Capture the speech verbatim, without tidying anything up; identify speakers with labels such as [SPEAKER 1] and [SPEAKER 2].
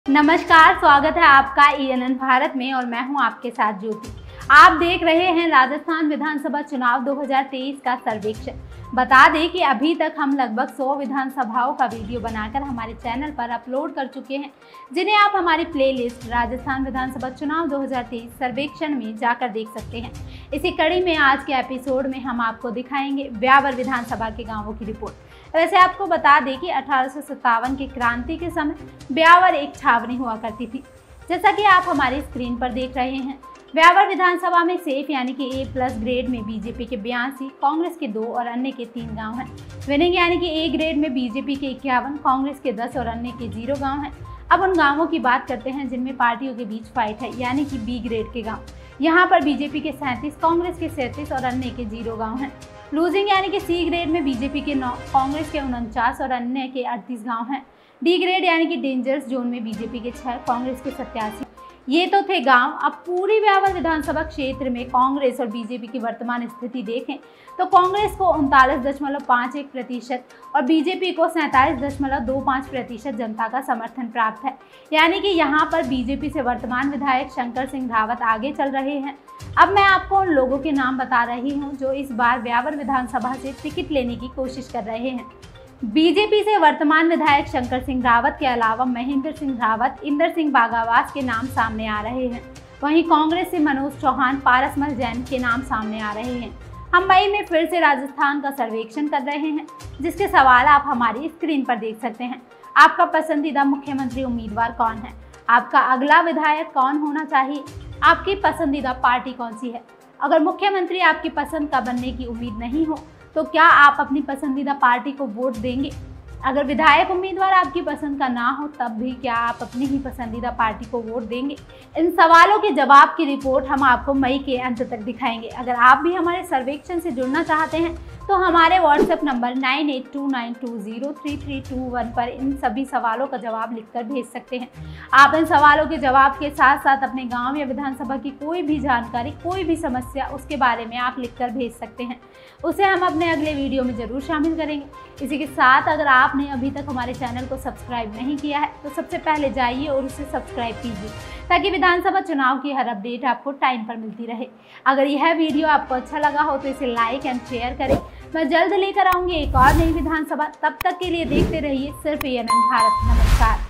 [SPEAKER 1] नमस्कार, स्वागत है आपका ई एन एन भारत में और मैं हूं आपके साथ ज्योति। आप देख रहे हैं राजस्थान विधानसभा चुनाव दो हज़ार तेईस का सर्वेक्षण। बता दें कि अभी तक हम लगभग सौ विधानसभाओं का वीडियो बनाकर हमारे चैनल पर अपलोड कर चुके हैं, जिन्हें आप हमारी प्लेलिस्ट राजस्थान विधानसभा चुनाव दो हज़ार तेईस सर्वेक्षण में जाकर देख सकते हैं। इसी कड़ी में आज के एपिसोड में हम आपको दिखाएंगे ब्यावर विधानसभा के गाँवों की रिपोर्ट। वैसे आपको बता दें कि अठारह सौ सत्तावन की क्रांति के समय ब्यावर एक छावनी हुआ करती थी, जैसा कि आप हमारी स्क्रीन पर देख रहे हैं। ब्यावर विधानसभा में सेफ यानी कि ए प्लस ग्रेड में बीजेपी के बयासी, कांग्रेस के दो और अन्य के तीन गांव हैं। विनिंग यानी कि ए ग्रेड में बीजेपी के इक्यावन, कांग्रेस के दस और अन्य के जीरो गांव हैं। अब उन गांवों की बात करते हैं जिनमें पार्टियों के बीच फाइट है, यानी कि बी ग्रेड के गाँव। यहाँ पर बीजेपी के सैंतीस, कांग्रेस के सैंतीस और अन्य के जीरो गाँव हैं। लूजिंग यानी कि सी ग्रेड में बीजेपी के नौ, कांग्रेस के उनचास और अन्य के अड़तीस गांव हैं। डी ग्रेड यानी कि डेंजर्स जोन में बीजेपी के छह, कांग्रेस के सत्तासी। ये तो थे गांव। अब पूरी ब्यावर विधानसभा क्षेत्र में कांग्रेस और बीजेपी की वर्तमान स्थिति देखें तो कांग्रेस को उनतालीस दशमलव पाँच एक प्रतिशत और बीजेपी को सैंतालीस दशमलव दो पाँच प्रतिशत जनता का समर्थन प्राप्त है। यानी कि यहाँ पर बीजेपी से वर्तमान विधायक शंकर सिंह रावत आगे चल रहे हैं। अब मैं आपको उन लोगों के नाम बता रही हूँ जो इस बार ब्यावर विधानसभा से टिकट लेने की कोशिश कर रहे हैं। बीजेपी से वर्तमान विधायक शंकर सिंह रावत के अलावा महेंद्र सिंह रावत, इंदर सिंह बागावास के नाम सामने आ रहे हैं। वहीं कांग्रेस से मनोज चौहान, पारसमल जैन के नाम सामने आ रहे हैं। हम मई में फिर से राजस्थान का सर्वेक्षण कर रहे हैं, जिसके सवाल आप हमारी स्क्रीन पर देख सकते हैं। आपका पसंदीदा मुख्यमंत्री उम्मीदवार कौन है? आपका अगला विधायक कौन होना चाहिए? आपकी पसंदीदा पार्टी कौन सी है? अगर मुख्यमंत्री आपकी पसंद का बनने की उम्मीद नहीं हो तो क्या आप अपनी पसंदीदा पार्टी को वोट देंगे? अगर विधायक उम्मीदवार आपकी पसंद का ना हो तब भी क्या आप अपनी ही पसंदीदा पार्टी को वोट देंगे? इन सवालों के जवाब की रिपोर्ट हम आपको मई के अंत तक दिखाएंगे। अगर आप भी हमारे सर्वेक्षण से जुड़ना चाहते हैं तो हमारे WhatsApp number nine eight two nine two zero three three two one पर इन सभी सवालों का जवाब लिखकर भेज सकते हैं। आप इन सवालों के जवाब के साथ साथ अपने गांव या विधानसभा की कोई भी जानकारी, कोई भी समस्या, उसके बारे में आप लिखकर भेज सकते हैं। उसे हम अपने अगले वीडियो में ज़रूर शामिल करेंगे। इसी के साथ अगर आपने अभी तक हमारे चैनल को सब्सक्राइब नहीं किया है तो सबसे पहले जाइए और उसे सब्सक्राइब कीजिए, ताकि विधानसभा चुनाव की हर अपडेट आपको टाइम पर मिलती रहे। अगर यह वीडियो आपको अच्छा लगा हो तो इसे लाइक एंड शेयर करें। मैं जल्द लेकर आऊँगी एक और नई विधानसभा। तब तक के लिए देखते रहिए सिर्फ ई एन एन भारत। नमस्कार।